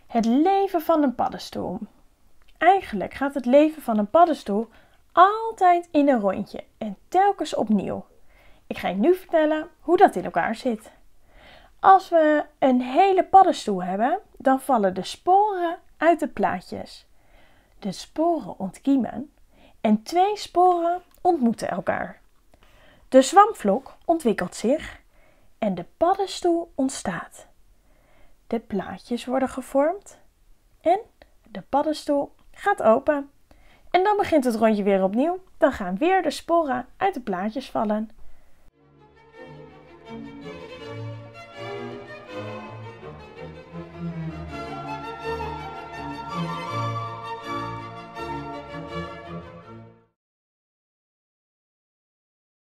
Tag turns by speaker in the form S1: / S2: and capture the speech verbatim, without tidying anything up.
S1: Het leven van een paddenstoel. Eigenlijk gaat het leven van een paddenstoel altijd in een rondje en telkens opnieuw. Ik ga je nu vertellen hoe dat in elkaar zit. Als we een hele paddenstoel hebben, dan vallen de sporen uit de plaatjes. De sporen ontkiemen en twee sporen ontmoeten elkaar. De zwampvlok ontwikkelt zich en de paddenstoel ontstaat. De plaatjes worden gevormd en de paddenstoel gaat open. En dan begint het rondje weer opnieuw. Dan gaan weer de sporen uit de plaatjes vallen.